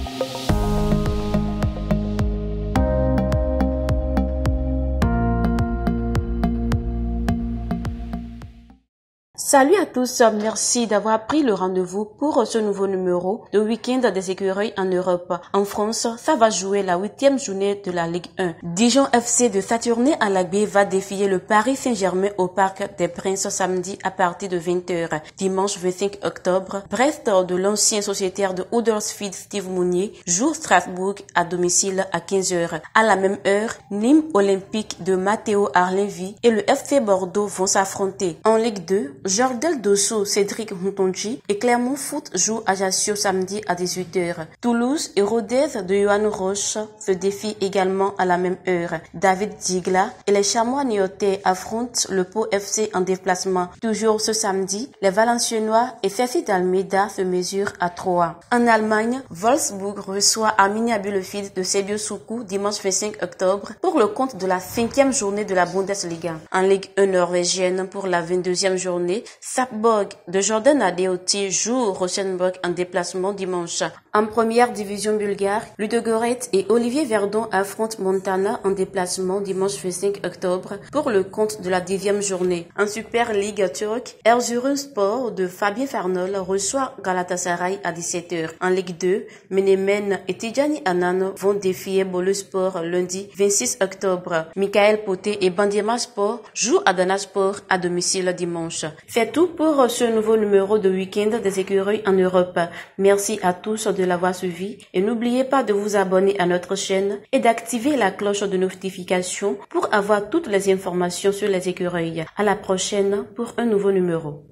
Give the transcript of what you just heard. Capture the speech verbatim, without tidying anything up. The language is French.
Salut à tous, merci d'avoir pris le rendez-vous pour ce nouveau numéro de Week-end des écureuils en Europe. En France, ça va jouer la huitième journée de la Ligue un. Dijon F C de Saturné à Lagbé va défier le Paris Saint-Germain au Parc des Princes samedi à partir de vingt heures. Dimanche vingt-cinq octobre, Brest de l'ancien sociétaire de Huddersfield Steve Mounier joue Strasbourg à domicile à quinze heures. À la même heure, Nîmes Olympique de Matteo Arlenvi et le F C Bordeaux vont s'affronter. En Ligue deux, Jordel Dosso, Cédric Moutonji et Clermont Foot jouent Ajaccio samedi à dix-huit heures. Toulouse et Rodez de Yohan Roche se défient également à la même heure. David Digla et les Chamois Niortais affrontent le Pau F C en déplacement. Toujours ce samedi, les Valenciennois et Cécile d'Almeida se mesurent à Troyes. En Allemagne, Wolfsburg reçoit Arminia Bielefeld de Sebio Soukou dimanche vingt-cinq octobre pour le compte de la cinquième journée de la Bundesliga. En Ligue un norvégienne pour la vingt-deuxième journée, Sapborg de Jordan Adeoti joue Rosenborg en déplacement dimanche. En première division bulgare, Ludogorets et Olivier Verdon affrontent Montana en déplacement dimanche vingt-cinq octobre pour le compte de la dixième journée. En Super League turque, Erzurumspor de Fabien Farnol reçoit Galatasaray à dix-sept heures. En Ligue deux, Menemen et Tidjani Anan vont défier Boluspor lundi vingt-six octobre. Michael Poté et Bandiema Sport jouent Adana Sport à domicile dimanche. C'est tout pour ce nouveau numéro de Week-end des écureuils en Europe. Merci à tous de l'avoir suivi et n'oubliez pas de vous abonner à notre chaîne et d'activer la cloche de notification pour avoir toutes les informations sur les écureuils. À la prochaine pour un nouveau numéro.